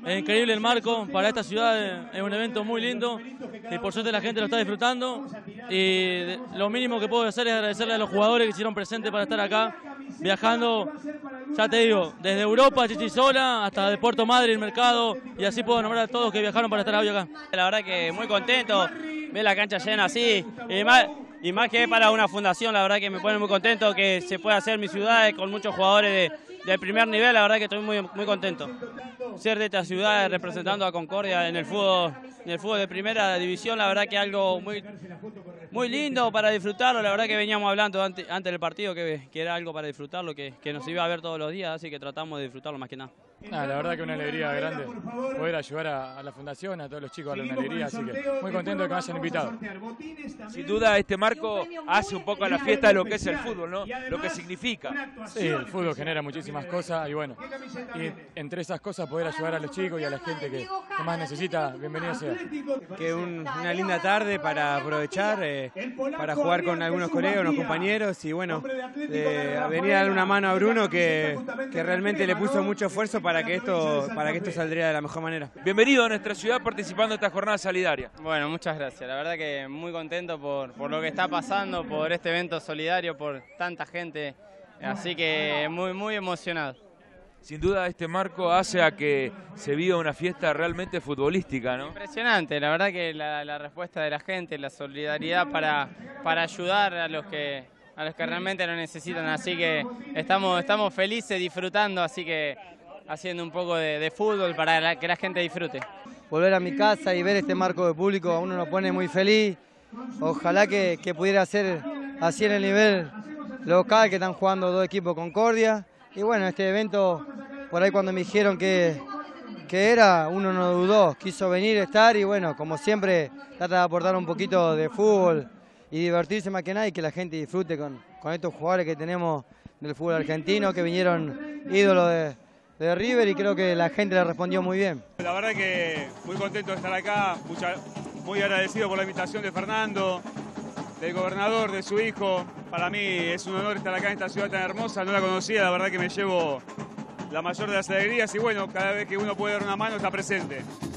Es increíble el marco para esta ciudad, es un evento muy lindo y por suerte la gente lo está disfrutando. Y lo mínimo que puedo hacer es agradecerle a los jugadores que hicieron presente para estar acá, viajando, ya te digo, desde Europa, Chichisola, hasta de Puerto Madryn, Mercado, y así puedo nombrar a todos que viajaron para estar hoy acá. La verdad que muy contento, ver la cancha llena así, y más que para una fundación, la verdad que me pone muy contento que se pueda hacer mi ciudad con muchos jugadores del primer nivel, la verdad que estoy muy contento. Ser de esta ciudad representando a Concordia en el fútbol de primera división, la verdad que es algo muy lindo para disfrutarlo. La verdad que veníamos hablando antes del partido que era algo para disfrutarlo, que nos iba a ver todos los días, así que tratamos de disfrutarlo más que nada. La verdad que una alegría grande poder ayudar a la fundación, a todos los chicos, a una alegría, así que muy contento de que me hayan invitado. Sin duda este marco hace un poco a la fiesta de lo que es el fútbol, ¿no? Lo que significa. Sí, el fútbol genera muchísimas cosas y bueno, y entre esas cosas poder ayudar a los chicos y a la gente que más necesita, bienvenido sea. Que una linda tarde para aprovechar, para jugar con algunos colegas, unos compañeros y bueno, venir a darle una mano a Bruno que realmente le puso mucho esfuerzo para que esto saldría de la mejor manera. Bienvenido a nuestra ciudad participando en esta jornada solidaria. Bueno, muchas gracias. La verdad que muy contento por lo que está pasando, por este evento solidario, por tanta gente. Así que muy emocionado. Sin duda este marco hace a que se viva una fiesta realmente futbolística, ¿no? Impresionante, la verdad que la respuesta de la gente, la solidaridad para ayudar a los que realmente lo necesitan. Así que estamos felices disfrutando, así que haciendo un poco de fútbol para que la gente disfrute. Volver a mi casa y ver este marco de público a uno nos pone muy feliz. Ojalá que pudiera ser así en el nivel local, que están jugando dos equipos Concordia. Y bueno, este evento, por ahí cuando me dijeron que era, uno no dudó, quiso venir, estar y bueno, como siempre, trata de aportar un poquito de fútbol y divertirse más que nada y que la gente disfrute con estos jugadores que tenemos del fútbol argentino, que vinieron ídolos de River y creo que la gente le respondió muy bien. La verdad que muy contento de estar acá, muy agradecido por la invitación de Fernando, del gobernador, de su hijo. Para mí es un honor estar acá en esta ciudad tan hermosa, no la conocía, la verdad que me llevo la mayor de las alegrías y bueno, cada vez que uno puede dar una mano está presente.